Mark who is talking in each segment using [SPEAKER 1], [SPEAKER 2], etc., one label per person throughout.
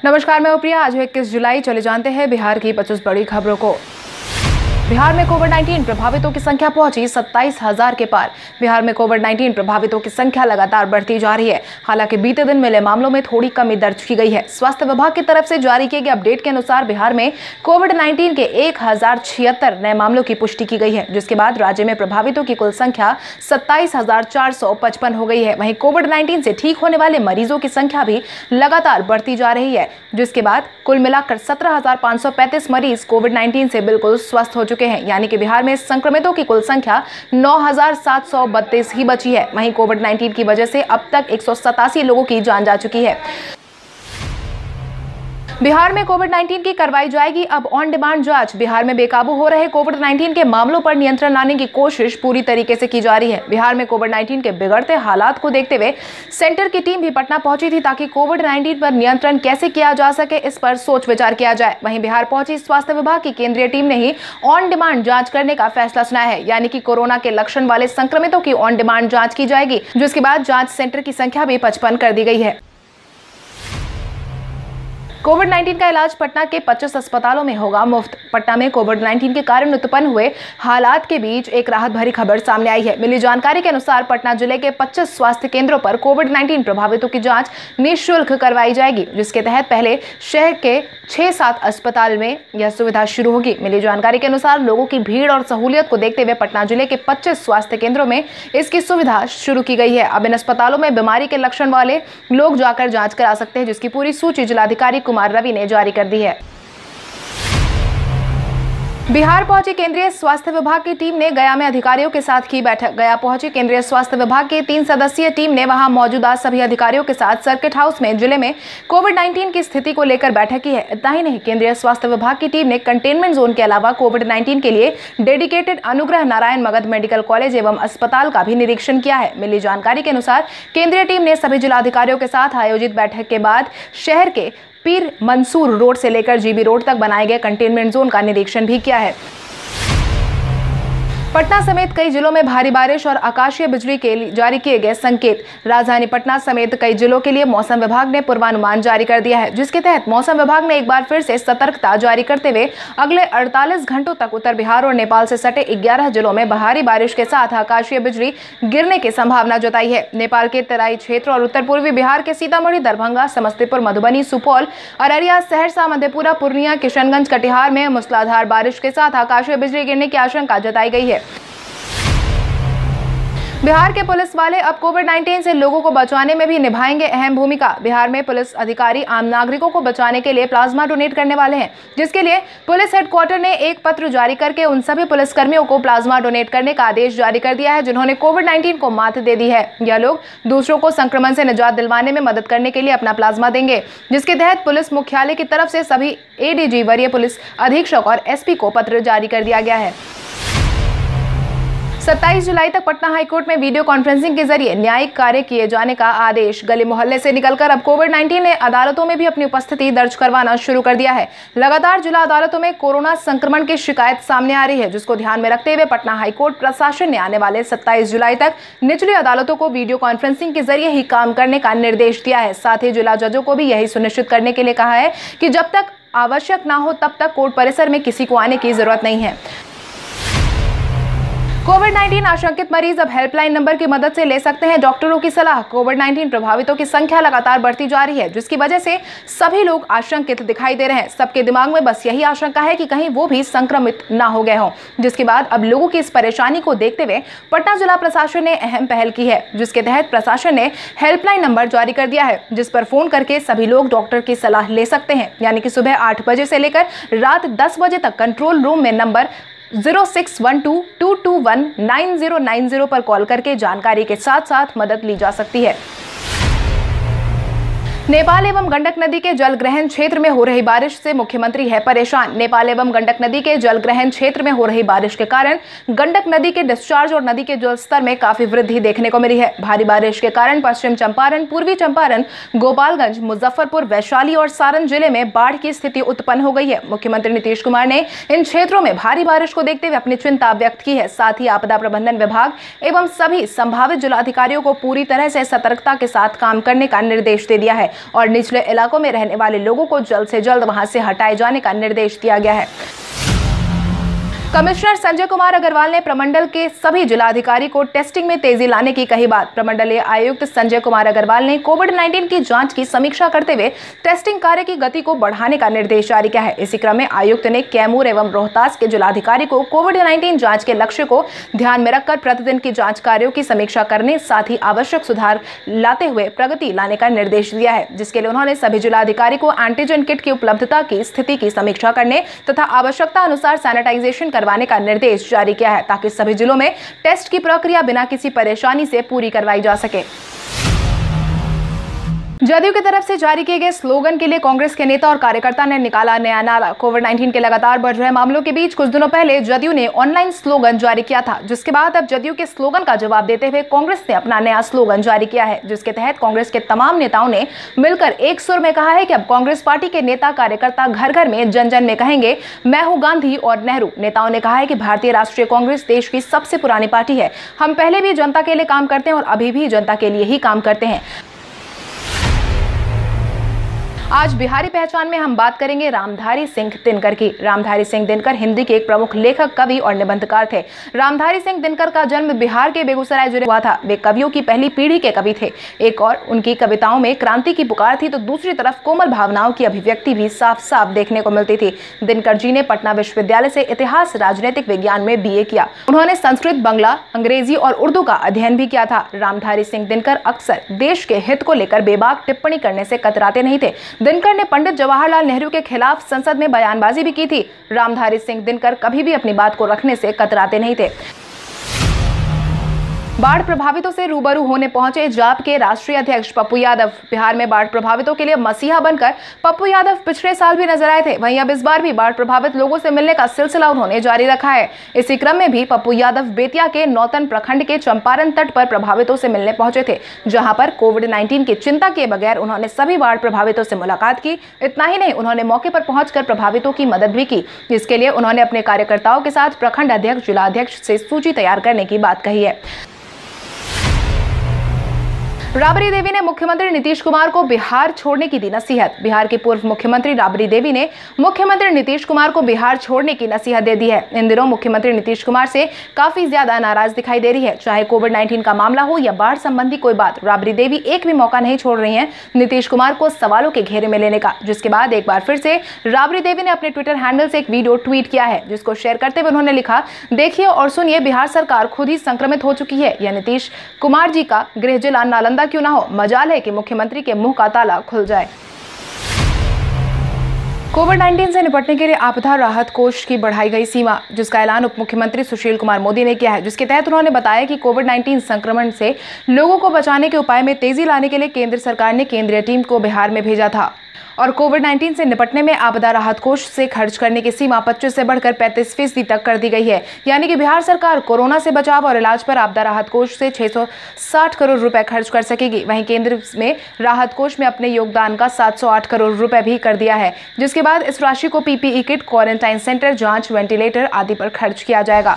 [SPEAKER 1] नमस्कार, मैं प्रिया। आज है 21 जुलाई। चले जानते हैं बिहार की 25 बड़ी खबरों को। बिहार में कोविड-19 प्रभावितों की संख्या पहुंची 27,000 के पार। बिहार में कोविड-19 प्रभावितों की संख्या लगातार बढ़ती जा रही है। हालांकि बीते दिन मिले मामलों में थोड़ी कमी दर्ज की गई है। स्वास्थ्य विभाग की तरफ से जारी किए गए अपडेट के अनुसार बिहार में कोविड-19 के 1076 नए मामलों की पुष्टि की गई है, जिसके बाद राज्य में प्रभावितों की कुल संख्या 27,455 हो गई है। वहीं कोविड-19 से ठीक होने वाले मरीजों की संख्या भी लगातार बढ़ती जा रही है, जिसके बाद कुल मिलाकर 17,535 मरीज कोविड-19 से बिल्कुल स्वस्थ हो चुके हैं। यानी कि बिहार में संक्रमितों की कुल संख्या 9,732 ही बची है। वहीं कोविड-19 की वजह से अब तक 187 लोगों की जान जा चुकी है। बिहार में कोविड-19 की करवाई जाएगी अब ऑन डिमांड जांच। बिहार में बेकाबू हो रहे कोविड-19 के मामलों पर नियंत्रण लाने की कोशिश पूरी तरीके से की जा रही है। बिहार में कोविड-19 के बिगड़ते हालात को देखते हुए सेंटर की टीम भी पटना पहुंची थी, ताकि कोविड-19 पर नियंत्रण कैसे किया जा सके इस पर सोच विचार किया जाए। वहीं बिहार पहुंची स्वास्थ्य विभाग की केंद्रीय टीम ने ही ऑन डिमांड जांच करने का फैसला सुनाया है। यानी कि कोरोना के लक्षण वाले संक्रमितों की ऑन डिमांड जांच की जाएगी, जिसके बाद जांच सेंटर की संख्या भी 55 कर दी गई है। कोविड-19 का इलाज पटना के 25 अस्पतालों में होगा मुफ्त। पटना में कोविड-19 के कारण उत्पन्न हुए हालात के बीच एक राहत भरी खबर सामने आई है। मिली जानकारी के अनुसार पटना जिले के 25 स्वास्थ्य केंद्रों पर कोविड-19 प्रभावितों की जांच निःशुल्क करवाई जाएगी, जिसके तहत पहले शहर के 6-7 अस्पताल में यह सुविधा शुरू होगी। मिली जानकारी के अनुसार लोगों की भीड़ और सहूलियत को देखते हुए पटना जिले के 25 स्वास्थ्य केंद्रों में इसकी सुविधा शुरू की गई है। अब इन अस्पतालों में बीमारी के लक्षण वाले लोग जाकर जांच करा सकते हैं, जिसकी पूरी सूची जिलाधिकारी कुमार रवि ने जारी कर दी है। बिहार पहुंची केंद्रीय स्वास्थ्य विभाग की टीम ने गया में अधिकारियों के साथ की बैठक। गया पहुंची केंद्रीय स्वास्थ्य विभाग की 3 सदस्यीय टीम ने वहां मौजूदा सभी अधिकारियों के साथ सर्किट हाउस में जिले में कोविड-19 की स्थिति को लेकर बैठक की है। इतना ही नहीं, केंद्रीय स्वास्थ्य विभाग की टीम ने कंटेनमेंट जोन के अलावा कोविड-19 के लिए dedicated Anugrah Narayan Magadh medical college एवं अस्पताल का भी निरीक्षण किया है। मिली जानकारी के अनुसार केंद्रीय टीम ने सभी जिलाधिकारियों के साथ आयोजित बैठक के बाद शहर के पीर मंसूर रोड से लेकर जीबी रोड तक बनाए गए कंटेनमेंट जोन का निरीक्षण भी किया है। पटना समेत कई जिलों में भारी बारिश और आकाशीय बिजली के लिए जारी किए गए संकेत। राजधानी पटना समेत कई जिलों के लिए मौसम विभाग ने पूर्वानुमान जारी कर दिया है, जिसके तहत मौसम विभाग ने एक बार फिर से सतर्कता जारी करते हुए अगले 48 घंटों तक उत्तर बिहार और नेपाल से सटे 11 जिलों में भारी बारिश के साथ आकाशीय बिजली गिरने की संभावना जताई है। नेपाल के तराई क्षेत्र और उत्तर पूर्वी बिहार के सीतामढ़ी, दरभंगा, समस्तीपुर, मधुबनी, सुपौल, अररिया, सहरसा, मधेपुरा, पूर्णिया, किशनगंज, कटिहार में मूसलाधार बारिश के साथ आकाशीय बिजली गिरने की आशंका जताई गई है। बिहार के पुलिस वाले अब कोविड-19 से लोगों को बचाने में भी निभाएंगे अहम भूमिका। बिहार में पुलिस अधिकारी आम नागरिकों को बचाने के लिए प्लाज्मा डोनेट करने वाले हैं, जिसके लिए पुलिस हेडक्वार्टर ने एक पत्र जारी करके उन सभी पुलिसकर्मियों को प्लाज्मा डोनेट करने का आदेश जारी कर दिया है, जिन्होंने कोविड-19 को मात दे दी है। यह लोग दूसरों को संक्रमण से निजात दिलवाने में मदद करने के लिए अपना प्लाज्मा देंगे, जिसके तहत पुलिस मुख्यालय की तरफ से सभी एडीजी, वरीय पुलिस अधीक्षक और एसपी को पत्र जारी कर दिया गया है। 27 जुलाई तक पटना हाईकोर्ट में वीडियो कॉन्फ्रेंसिंग के जरिए न्यायिक कार्य किए जाने का आदेश। गली मोहल्ले से निकलकर अब कोविड-19 ने अदालतों में भी अपनी उपस्थिति दर्ज करवाना शुरू कर दिया है। लगातार जिला अदालतों में कोरोना संक्रमण की शिकायत सामने आ रही है, जिसको ध्यान में रखते हुए पटना हाईकोर्ट प्रशासन ने आने वाले 27 जुलाई तक निचली अदालतों को वीडियो कॉन्फ्रेंसिंग के जरिए ही काम करने का निर्देश दिया है। साथ ही जिला जजों को भी यही सुनिश्चित करने के लिए कहा है कि जब तक आवश्यक न हो तब तक कोर्ट परिसर में किसी को आने की जरूरत नहीं है। कोविड-19 आशंकित मरीज अब हेल्पलाइन नंबर की मदद से ले सकते हैं डॉक्टरों की सलाह। कोविड-19 प्रभावितों की संख्या लगातार बढ़ती जा रही है, जिसकी वजह से सभी लोग आशंकित दिखाई दे रहे हैं। सबके दिमाग में बस यही आशंका है कि कहीं वो भी संक्रमित ना हो गए हों, जिसके बाद अब लोगों की इस परेशानी को देखते हुए पटना जिला प्रशासन ने अहम पहल की है, जिसके तहत प्रशासन ने हेल्पलाइन नंबर जारी कर दिया है, जिस पर फोन करके सभी लोग डॉक्टर की सलाह ले सकते हैं। यानी कि सुबह 8 बजे से लेकर रात 10 बजे तक कंट्रोल रूम में नंबर 0612-221-9090 पर कॉल करके जानकारी के साथ साथ मदद ली जा सकती है। नेपाल एवं गंडक नदी के जलग्रहण क्षेत्र में हो रही बारिश से मुख्यमंत्री है परेशान। नेपाल एवं गंडक नदी के जलग्रहण क्षेत्र में हो रही बारिश के कारण गंडक नदी के डिस्चार्ज और नदी के जलस्तर में काफी वृद्धि देखने को मिली है। भारी बारिश के कारण पश्चिम चंपारण, पूर्वी चंपारण, गोपालगंज, मुजफ्फरपुर, वैशाली और सारण जिले में बाढ़ की स्थिति उत्पन्न हो गई है। मुख्यमंत्री नीतीश कुमार ने इन क्षेत्रों में भारी बारिश को देखते हुए अपनी चिंता व्यक्त की है। साथ ही आपदा प्रबंधन विभाग एवं सभी संभावित जिलाधिकारियों को पूरी तरह से सतर्कता के साथ काम करने का निर्देश दे दिया है। और निचले इलाकों में रहने वाले लोगों को जल्द से जल्द वहां से हटाए जाने का निर्देश दिया गया है। कमिश्नर संजय कुमार अग्रवाल ने प्रमंडल के सभी जिलाधिकारी को टेस्टिंग में तेजी लाने की कही बात। प्रमंडलीय आयुक्त संजय कुमार अग्रवाल ने कोविड-19 की जांच की समीक्षा करते हुए टेस्टिंग कार्य की गति को बढ़ाने का निर्देश जारी किया है। इसी क्रम में आयुक्त ने कैमूर एवं रोहतास के जिलाधिकारी को कोविड-19 जांच के लक्ष्य को ध्यान में रखकर प्रतिदिन की जांच कार्यों की समीक्षा करने, साथ ही आवश्यक सुधार लाते हुए प्रगति लाने का निर्देश दिया है, जिसके लिए उन्होंने सभी जिलाधिकारी को एंटीजन किट की उपलब्धता की स्थिति की समीक्षा करने तथा आवश्यकता अनुसार सैनिटाइजेशन करवाने का निर्देश जारी किया है, ताकि सभी जिलों में टेस्ट की प्रक्रिया बिना किसी परेशानी से पूरी करवाई जा सके। जदयू की तरफ से जारी किए गए स्लोगन के लिए कांग्रेस के नेता और कार्यकर्ता ने निकाला नया नारा। कोविड-19 के लगातार बढ़ रहे मामलों के बीच कुछ दिनों पहले जदयू ने ऑनलाइन स्लोगन जारी किया था, जिसके बाद अब जदयू के स्लोगन का जवाब देते हुए कांग्रेस ने अपना नया स्लोगन जारी किया है, जिसके तहत कांग्रेस के तमाम नेताओं ने मिलकर एक सुर में कहा है कि अब कांग्रेस पार्टी के नेता कार्यकर्ता घर घर में जन जन में कहेंगे, मैं हूं गांधी और नेहरू। नेताओं ने कहा है कि भारतीय राष्ट्रीय कांग्रेस देश की सबसे पुरानी पार्टी है। हम पहले भी जनता के लिए काम करते हैं और अभी भी जनता के लिए ही काम करते हैं। आज बिहारी पहचान में हम बात करेंगे रामधारी सिंह दिनकर की। रामधारी सिंह दिनकर हिंदी के एक प्रमुख लेखक, कवि और निबंधकार थे। रामधारी सिंह दिनकर का जन्म बिहार के बेगूसराय जिले में हुआ था। वे कवियों की पहली पीढ़ी के कवि थे। एक और उनकी कविताओं में क्रांति की पुकार थी, तो दूसरी तरफ कोमल भावनाओं की अभिव्यक्ति भी साफ साफ देखने को मिलती थी। दिनकर जी ने पटना विश्वविद्यालय से इतिहास राजनीतिक विज्ञान में BA किया। उन्होंने संस्कृत, बांग्ला, अंग्रेजी और उर्दू का अध्ययन भी किया था। रामधारी सिंह दिनकर अक्सर देश के हित को लेकर बेबाक टिप्पणी करने से कतराते नहीं थे। दिनकर ने पंडित जवाहरलाल नेहरू के खिलाफ संसद में बयानबाजी भी की थी। रामधारी सिंह दिनकर कभी भी अपनी बात को रखने से कतराते नहीं थे। बाढ़ प्रभावितों से रूबरू होने पहुंचे जाप के राष्ट्रीय अध्यक्ष पप्पू यादव। बिहार में बाढ़ प्रभावितों के लिए मसीहा बनकर पप्पू यादव पिछले साल भी नजर आए थे। वहीं अब इस बार भी बाढ़ प्रभावित लोगों से मिलने का सिलसिला उन्होंने जारी रखा है। इसी क्रम में भी पप्पू यादव बेतिया के नौतन प्रखंड के चंपारण तट पर प्रभावितों से मिलने पहुंचे थे, जहां पर कोविड-19 की चिंता किए बगैर उन्होंने सभी बाढ़ प्रभावितों से मुलाकात की। इतना ही नहीं, उन्होंने मौके पर पहुंचकर प्रभावितों की मदद भी की, जिसके लिए उन्होंने अपने कार्यकर्ताओं के साथ प्रखंड अध्यक्ष, जिलाध्यक्ष से सूची तैयार करने की बात कही है। राबड़ी देवी ने मुख्यमंत्री नीतीश कुमार को बिहार छोड़ने की दी नसीहत। बिहार के पूर्व मुख्यमंत्री राबड़ी देवी ने मुख्यमंत्री नीतीश कुमार को बिहार छोड़ने की नसीहत दे दी है। इन दिनों मुख्यमंत्री नीतीश कुमार से काफी ज्यादा नाराज दिखाई दे रही है। चाहे कोविड-19 का मामला हो या बाढ़ संबंधी कोई बात, राबड़ी देवी एक भी मौका नहीं छोड़ रही हैं नीतीश कुमार को सवालों के घेरे में लेने का। जिसके बाद एक बार फिर से राबड़ी देवी ने अपने ट्विटर हैंडल से एक वीडियो ट्वीट किया है, जिसको शेयर करते हुए उन्होंने लिखा, देखिए और सुनिए, बिहार सरकार खुद ही संक्रमित हो चुकी है। यह नीतीश कुमार जी का गृह जिला नालंदा क्यों ना हो, मजाल है कि मुख्यमंत्री के मुंह का ताला खुल जाए। कोविड-19 से निपटने के लिए आपदा राहत कोष की बढ़ाई गई सीमा, जिसका ऐलान उप मुख्यमंत्री सुशील कुमार मोदी ने किया है, जिसके तहत उन्होंने बताया कि कोविड-19 संक्रमण से लोगों को बचाने के उपाय में तेजी लाने के लिए केंद्र सरकार ने केंद्रीय टीम को बिहार में भेजा था और कोविड-19 से निपटने में आपदा राहत कोष से खर्च करने की सीमा 25 से बढ़कर 35% तक कर दी गई है। यानी कि बिहार सरकार कोरोना से बचाव और इलाज पर आपदा राहत कोष से 660 करोड़ रुपए खर्च कर सकेगी। वहीं केंद्र में राहत कोष में अपने योगदान का 708 करोड़ रुपए भी कर दिया है, जिसके बाद इस राशि को PPE किट, क्वारंटाइन सेंटर, जांच, वेंटिलेटर आदि पर खर्च किया जाएगा।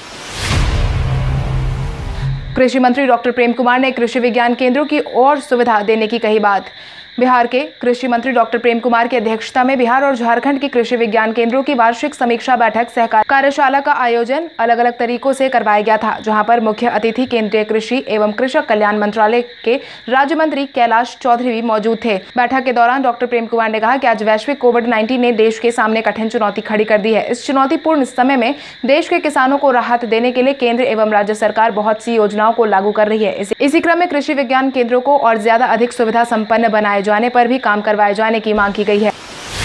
[SPEAKER 1] कृषि मंत्री डॉक्टर प्रेम कुमार ने कृषि विज्ञान केंद्रों की और सुविधा देने की कही बात। बिहार के कृषि मंत्री डॉक्टर प्रेम कुमार की अध्यक्षता में बिहार और झारखंड की कृषि विज्ञान केंद्रों की वार्षिक समीक्षा बैठक सहकार कार्यशाला का आयोजन अलग अलग तरीकों से करवाया गया था, जहां पर मुख्य अतिथि केंद्रीय कृषि एवं कृषक कल्याण मंत्रालय के राज्य मंत्री कैलाश चौधरी भी मौजूद थे। बैठक के दौरान डॉक्टर प्रेम कुमार ने कहा कि आज वैश्विक कोविड-19 ने देश के सामने कठिन चुनौती खड़ी कर दी है। इस चुनौतीपूर्ण समय में देश के किसानों को राहत देने के लिए केंद्र एवं राज्य सरकार बहुत सी योजनाओं को लागू कर रही है। इसी क्रम में कृषि विज्ञान केंद्रों को और ज्यादा अधिक सुविधा संपन्न बनाए जाने पर भी काम करवाए जाने की मांग की गई है।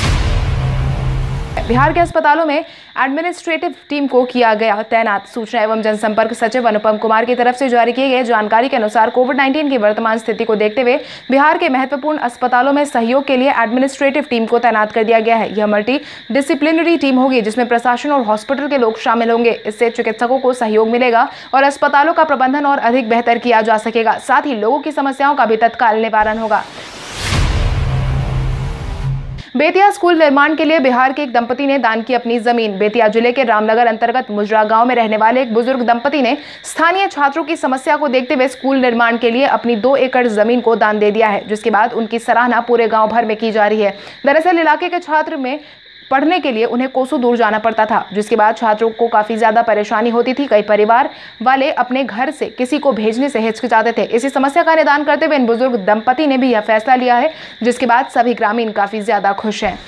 [SPEAKER 1] बिहार के अस्पतालों में एडमिनिस्ट्रेटिव टीम को किया गया तैनात। सूचना एवं जनसंपर्क सचिव अनुपम कुमार की तरफ से जारी किए गए जानकारी के अनुसार कोविड-19 की वर्तमान स्थिति को देखते हुए बिहार के महत्वपूर्ण अस्पतालों में सहयोग के लिए एडमिनिस्ट्रेटिव टीम को तैनात कर दिया गया है। यह मल्टी डिसिप्लिनरी टीम होगी, जिसमें प्रशासन और हॉस्पिटल के लोग शामिल होंगे। इससे चिकित्सकों को सहयोग मिलेगा और अस्पतालों का प्रबंधन और अधिक बेहतर किया जा सकेगा। साथ ही लोगों की समस्याओं का भी तत्काल निवारण होगा। बेतिया स्कूल निर्माण के लिए बिहार के एक दंपति ने दान की अपनी जमीन। बेतिया जिले के रामनगर अंतर्गत मुजरा गांव में रहने वाले एक बुजुर्ग दंपति ने स्थानीय छात्रों की समस्या को देखते हुए स्कूल निर्माण के लिए अपनी 2 एकड़ जमीन को दान दे दिया है, जिसके बाद उनकी सराहना पूरे गांव भर में की जा रही है। दरअसल इलाके के छात्र में पढ़ने के लिए उन्हें कोसों दूर जाना पड़ता था, जिसके बाद छात्रों को काफी ज्यादा परेशानी होती थी। कई परिवार वाले अपने घर से किसी को भेजने से हिचकिचाते थे। इसी समस्या का निदान करते हुए इन बुजुर्ग दंपति ने भी यह फैसला लिया है, जिसके बाद सभी ग्रामीण काफी ज्यादा खुश हैं।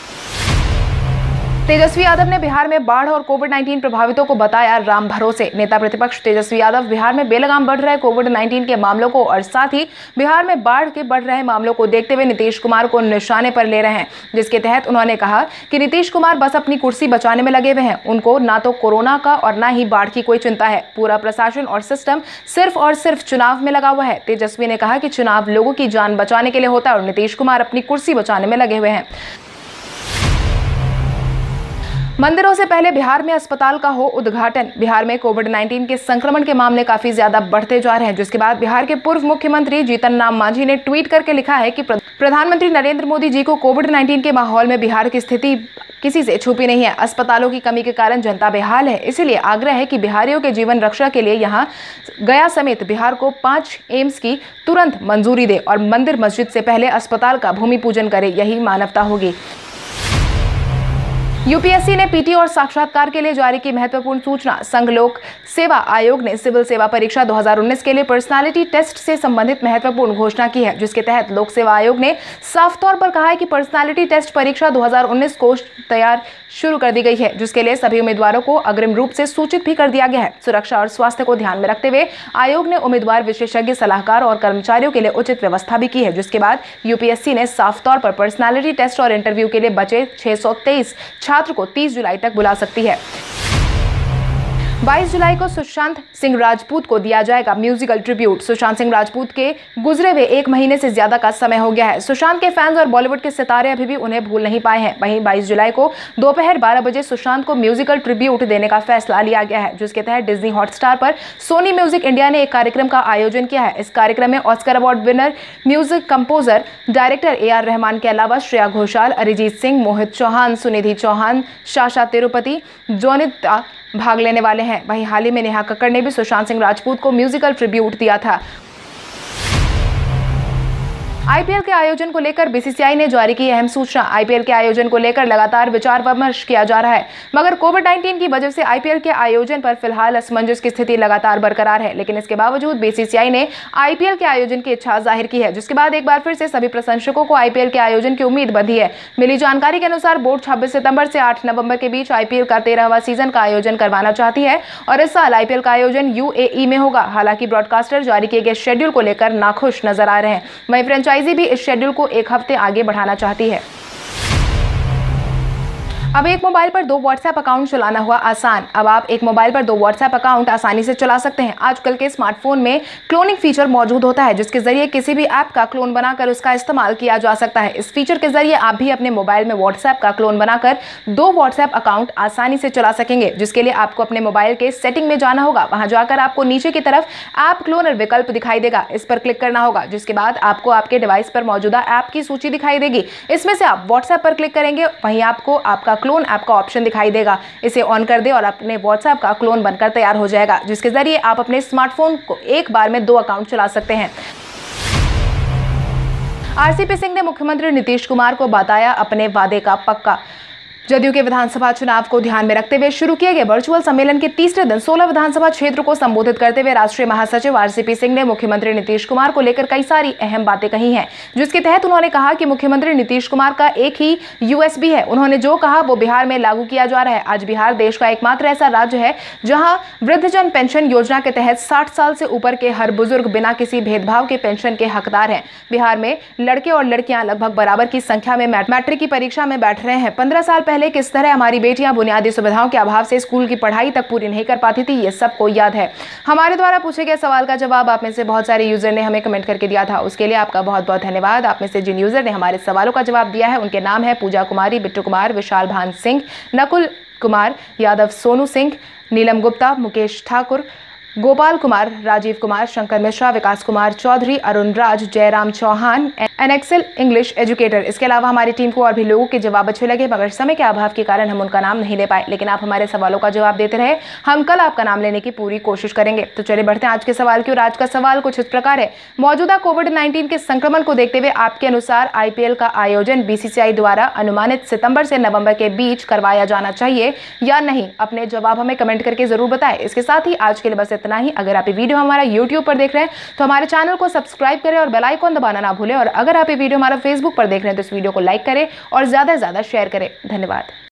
[SPEAKER 1] तेजस्वी यादव ने बिहार में बाढ़ और कोविड-19 प्रभावितों को बताया राम भरोसे। नेता प्रतिपक्ष तेजस्वी यादव बिहार में बेलगाम बढ़ रहे कोविड-19 के मामलों को और साथ ही बिहार में बाढ़ के बढ़ रहे मामलों को देखते हुए नीतीश कुमार को निशाने पर ले रहे हैं, जिसके तहत उन्होंने कहा कि नीतीश कुमार बस अपनी कुर्सी बचाने में लगे हुए हैं। उनको ना तो कोरोना का और ना ही बाढ़ की कोई चिंता है। पूरा प्रशासन और सिस्टम सिर्फ और सिर्फ चुनाव में लगा हुआ है। तेजस्वी ने कहा कि चुनाव लोगों की जान बचाने के लिए होता है और नीतीश कुमार अपनी कुर्सी बचाने में लगे हुए हैं। मंदिरों से पहले बिहार में अस्पताल का हो उद्घाटन। बिहार में कोविड-19 के संक्रमण के मामले काफी ज्यादा बढ़ते जा रहे हैं, जिसके बाद बिहार के पूर्व मुख्यमंत्री जीतन राम मांझी ने ट्वीट करके लिखा है कि प्रधानमंत्री नरेंद्र मोदी जी को कोविड-19 के माहौल में बिहार की स्थिति किसी से छुपी नहीं है। अस्पतालों की कमी के कारण जनता बेहाल है, इसीलिए आग्रह है कि बिहारियों के जीवन रक्षा के लिए यहाँ गया समेत बिहार को 5 एम्स की तुरंत मंजूरी दे और मंदिर मस्जिद से पहले अस्पताल का भूमि पूजन करे। यही मानवता होगी। यूपीएससी ने पीटी और साक्षात्कार के लिए जारी की महत्वपूर्ण सूचना। संघ लोक सेवा आयोग ने सिविल सेवा परीक्षा 2019 के लिए पर्सनालिटी टेस्ट से संबंधित महत्वपूर्ण घोषणा की है, जिसके तहत लोक सेवा आयोग ने साफ तौर पर कहा है कि पर्सनालिटी टेस्ट परीक्षा 2019 को तैयार शुरू कर दी गई है, जिसके लिए सभी उम्मीदवारों को अग्रिम रूप से सूचित भी कर दिया गया है। सुरक्षा और स्वास्थ्य को ध्यान में रखते हुए आयोग ने उम्मीदवार, विशेषज्ञ, सलाहकार और कर्मचारियों के लिए उचित व्यवस्था भी की है, जिसके बाद यूपीएससी ने साफ तौर पर पर्सनालिटी टेस्ट और इंटरव्यू के लिए बचे 623 छात्र को 30 जुलाई तक बुला सकती है। 22 जुलाई को सुशांत सिंह राजपूत को दिया जाएगा म्यूजिकल ट्रिब्यूट। सुशांत सिंह राजपूत के गुजरे हुए 1 महीने से ज्यादा का समय हो गया है। सुशांत के फैंस और बॉलीवुड के सितारे अभी भी उन्हें भूल नहीं पाए हैं। वहीं 22 जुलाई को दोपहर 12 बजे सुशांत को म्यूजिकल ट्रिब्यूट देने का फैसला लिया गया है, जिसके तहत डिज्नी हॉटस्टार पर सोनी म्यूजिक इंडिया ने एक कार्यक्रम का आयोजन किया है। इस कार्यक्रम में Oscar award winner music composer director AR Rahman के अलावा श्रेया घोषाल, अरिजीत सिंह, मोहित चौहान, सुनिधि चौहान, शाशा तिरुपति, जोनिता भाग लेने वाले हैं। वहीं हाल ही में नेहा कक्कड़ ने भी सुशांत सिंह राजपूत को म्यूजिकल ट्रिब्यूट दिया था। आईपीएल के आयोजन को लेकर बीसीसीआई ने जारी की अहम सूचना। आईपीएल के आयोजन को लेकर लगातार विचार विमर्श किया जा रहा है, मगर कोविड-19 की वजह से आईपीएल के आयोजन पर फिलहाल असमंजस की स्थिति लगातार बरकरार है। लेकिन इसके बावजूद बीसीसीआई ने आईपीएल के आयोजन की इच्छा जाहिर की है, जिसके बाद एक बार फिर से सभी प्रशंसकों को आईपीएल के आयोजन की उम्मीद बंधी है। मिली जानकारी के अनुसार बोर्ड 26 सितंबर से 8 नवंबर के बीच आईपीएल का 13वां सीजन का आयोजन करवाना चाहती है और इस साल आईपीएल का आयोजन यूएई में होगा। हालांकि ब्रॉडकास्टर जारी किए गए शेड्यूल को लेकर नाखुश नजर आ रहे हैं। वहीं फ्रेंचाइजी भी इस शेड्यूल को 1 हफ्ते आगे बढ़ाना चाहती है। अब एक मोबाइल पर 2 व्हाट्सएप अकाउंट चलाना हुआ आसान। अब आप एक मोबाइल पर 2 व्हाट्सएप अकाउंट आसानी से चला सकते हैं। आजकल के स्मार्टफोन में क्लोनिंग फीचर मौजूद होता है, जिसके जरिए किसी भी ऐप का क्लोन बनाकर उसका इस्तेमाल किया जा सकता है। इस फीचर के जरिए आप भी अपने मोबाइल में व्हाट्सएप का क्लोन बनाकर 2 व्हाट्सएप अकाउंट आसानी से चला सकेंगे, जिसके लिए आपको अपने मोबाइल के सेटिंग में जाना होगा। वहां जाकर आपको नीचे की तरफ ऐप क्लोनर विकल्प दिखाई देगा, इस पर क्लिक करना होगा, जिसके बाद आपको आपके डिवाइस पर मौजूदा ऐप की सूची दिखाई देगी। इसमें से आप व्हाट्सएप पर क्लिक करेंगे, वहीं आपको आपका क्लोन ऐप का ऑप्शन दिखाई देगा। इसे ऑन कर दे और अपने व्हाट्सएप का क्लोन बनकर तैयार हो जाएगा, जिसके जरिए आप अपने स्मार्टफोन को एक बार में 2 अकाउंट चला सकते हैं। आरसीपी सिंह ने मुख्यमंत्री नीतीश कुमार को बताया अपने वादे का पक्का। जदयू के विधानसभा चुनाव को ध्यान में रखते हुए शुरू किए गए वर्चुअल सम्मेलन के तीसरे दिन 16 विधानसभा क्षेत्र को संबोधित करते हुए राष्ट्रीय महासचिव आरसीपी सिंह ने मुख्यमंत्री नीतीश कुमार को लेकर कई सारी अहम बातें कही हैं, जिसके तहत उन्होंने कहा कि मुख्यमंत्री नीतीश कुमार का एक ही यूएसपी है। उन्होंने जो कहा वो बिहार में लागू किया जा रहा है। आज बिहार देश का एकमात्र ऐसा राज्य है जहां वृद्धजन पेंशन योजना के तहत 60 साल से ऊपर के हर बुजुर्ग बिना किसी भेदभाव के पेंशन के हकदार हैं। बिहार में लड़के और लड़कियां लगभग बराबर की संख्या में मैट्रिक की परीक्षा में बैठ रहे हैं। 15 साल पहले किस तरह हमारी बेटियां बुनियादी सुविधाओं के अभाव से स्कूल की पढ़ाई तक पूरी नहीं कर पाती थी, ये सबको याद है। हमारे द्वारा पूछे गए सवाल का जवाब आप में से बहुत सारे यूजर ने हमें कमेंट करके दिया था, उसके लिए आपका बहुत बहुत धन्यवाद। आप में से जिन यूजर ने हमारे सवालों का जवाब दिया है उनके नाम है पूजा कुमारी, बिट्टू कुमार, विशाल भान सिंह, नकुल कुमार यादव, सोनू सिंह, नीलम गुप्ता, मुकेश ठाकुर, गोपाल कुमार, राजीव कुमार, शंकर मिश्रा, विकास कुमार चौधरी, अरुण राज, जयराम चौहान, एनएक्सेल इंग्लिश एजुकेटर। इसके अलावा हमारी टीम को और भी लोगों के जवाब अच्छे लगे, मगर समय के अभाव के कारण हम उनका नाम नहीं ले पाए, लेकिन आप हमारे सवालों का जवाब देते रहे। हम कल आपका नाम लेने की पूरी कोशिश करेंगे। तो चलिए बढ़ते हैं आज के सवाल की ओर। आज का सवाल कुछ इस प्रकार है, मौजूदा कोविड-19 के संक्रमण को देखते हुए आपके अनुसार आईपीएल का आयोजन बीसीसीआई द्वारा अनुमानित सितंबर से नवंबर के बीच करवाया जाना चाहिए या नहीं? अपने जवाब हमें कमेंट करके जरूर बताएं। इसके साथ ही आज के लिए बस इतना ही। अगर आप ये वीडियो हमारा यूट्यूब पर देख रहे हैं तो हमारे चैनल को सब्सक्राइब करें और बेल आइकन दबाना ना भूलें। और अगर आप ये वीडियो हमारा फेसबुक पर देख रहे हैं तो इस वीडियो को लाइक करें और ज्यादा से ज्यादा शेयर करें। धन्यवाद।